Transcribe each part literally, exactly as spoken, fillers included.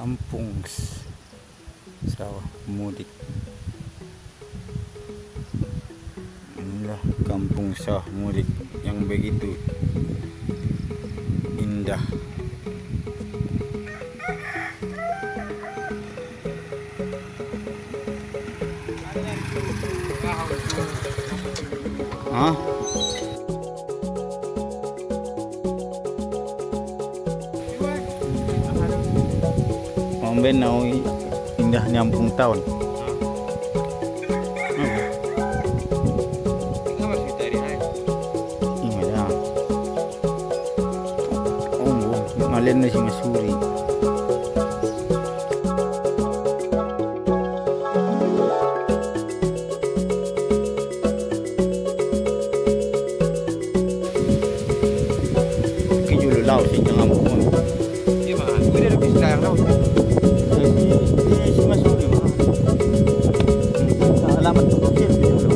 kampung sawah mudik. Inilah kampung sawah mudik yang begitu indah. Hah? Omben nau indah nyampung tahun. Ngalen na si Masuri. Kijulo lao si jangan pun. Iya mah, gue udah bisa sayang tau. Si si Masuri mah. Alamat tu kecil kijulo.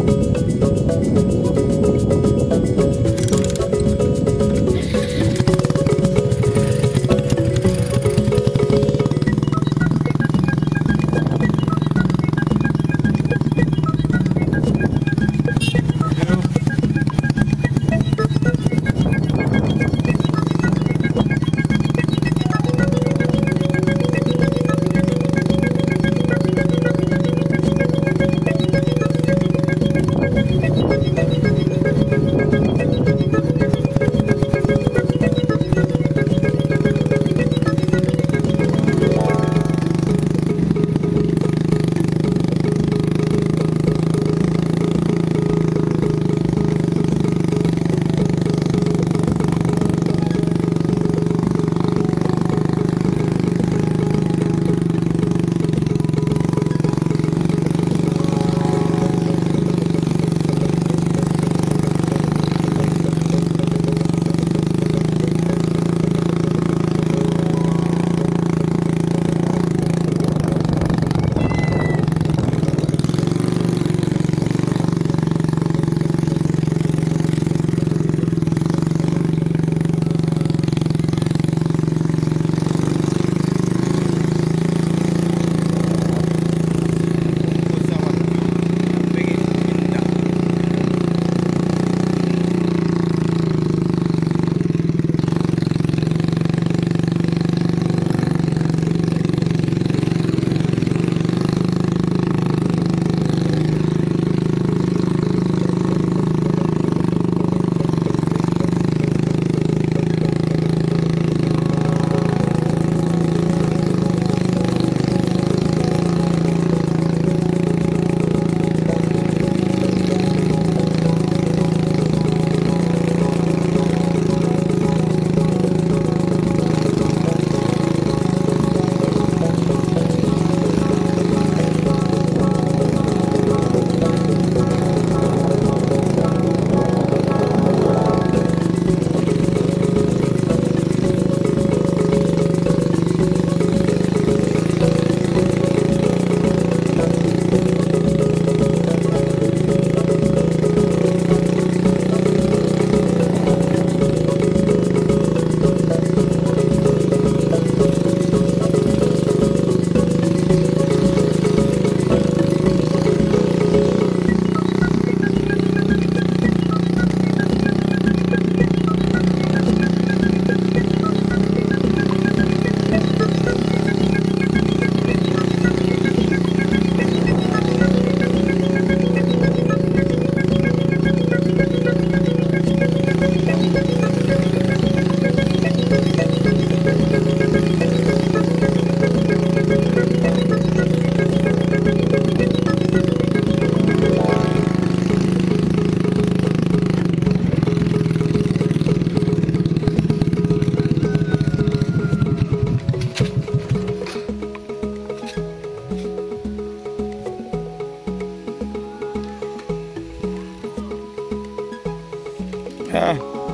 Ah,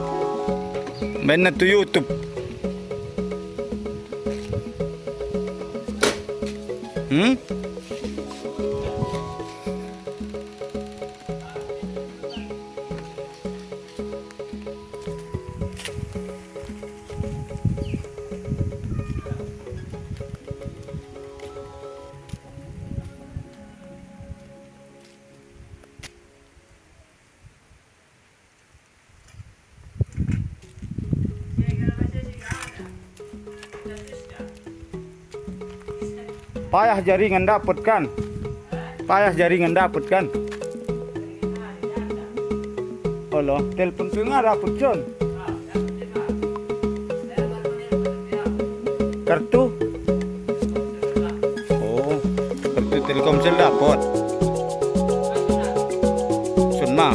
main na to YouTube. Hmm? Payah jaringan dapet kan? Payah jaringan dapet kan? Oh loh, telepon tuh nggak dapet John. Kartu? Oh, kartu Telkomsel dapet. Sunma.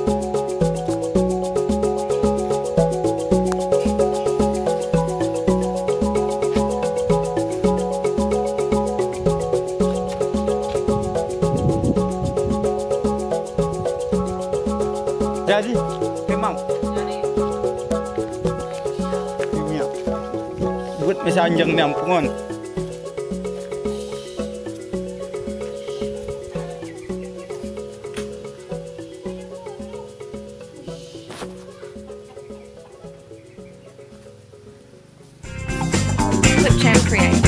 Jadi, memang. Ini ya. Buat mesanjang ni ampungan. Clip Champ Create.